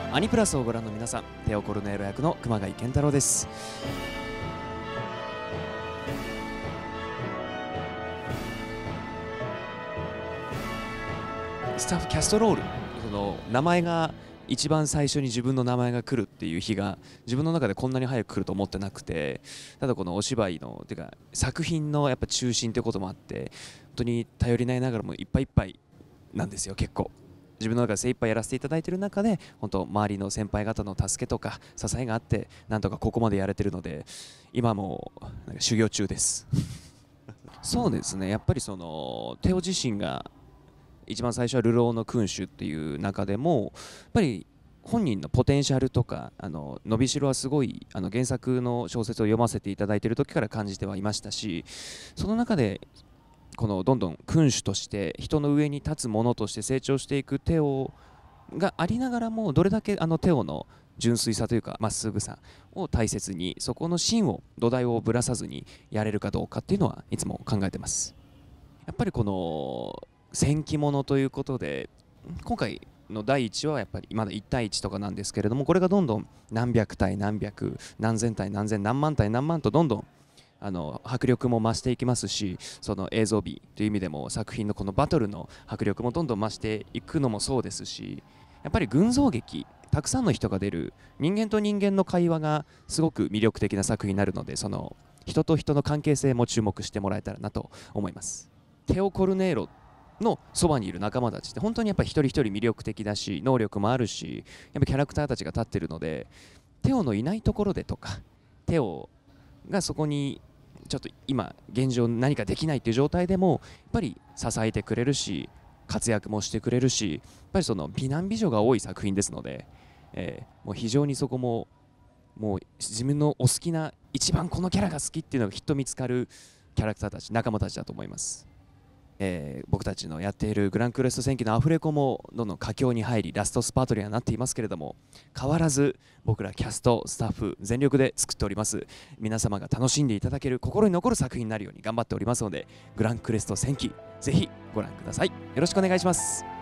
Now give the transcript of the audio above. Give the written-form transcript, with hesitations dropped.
アニプラスをご覧の皆さん、テオ・コルネーロ役の熊谷健太郎です。スタッフキャストロール、その名前が一番最初に自分の名前が来るっていう日が自分の中でこんなに早く来ると思ってなくて、ただこのお芝居のてか作品のやっぱ中心ってこともあって、本当に頼りないながらもいっぱいいっぱいなんですよ。結構自分の中で精一杯やらせていただいている中で、本当周りの先輩方の助けとか支えがあってなんとかここまでやれてるので、今もなんか修行中ですそうですね、やっぱりそのテオ自身が一番最初は流浪の君主っていう中でも、やっぱり本人のポテンシャルとか伸びしろはすごい原作の小説を読ませていただいている時から感じてはいましたし、その中でこのどんどん君主として人の上に立つ者として成長していくテオがありながらも、どれだけテオの純粋さというかまっすぐさを大切に、そこの芯を土台をぶらさずにやれるかどうかっていうのはいつも考えてます。やっぱりこの戦記物ということで、今回の第1話はやっぱりまだ1対1とかなんですけれども、これがどんどん何百対何百何千対何千何万対何万とどんどん迫力も増していきますし、その映像美という意味でも作品のこのバトルの迫力もどんどん増していくのもそうですし、やっぱり群像劇、たくさんの人が出る人間と人間の会話がすごく魅力的な作品になるので、その人と人の関係性も注目してもらえたらなと思います。テオ・コルネーロのそばにいる仲間たちって本当にやっぱり一人一人魅力的だし、能力もあるし、やっぱキャラクターたちが立ってるので、テオのいないところでとか、テオがそこにちょっと今現状何かできないっていう状態でもやっぱり支えてくれるし、活躍もしてくれるし、やっぱりその美男美女が多い作品ですので、もう非常にそこももう自分のお好きな一番このキャラが好きっていうのがきっと見つかるキャラクターたち、仲間たちだと思います。僕たちのやっているグランクエスト戦記のアフレコもどんどん佳境に入りラストスパートにはなっていますけれども、変わらず僕らキャストスタッフ全力で作っております。皆様が楽しんでいただける心に残る作品になるように頑張っておりますので、グランクエスト戦記ぜひご覧ください。よろしくお願いします。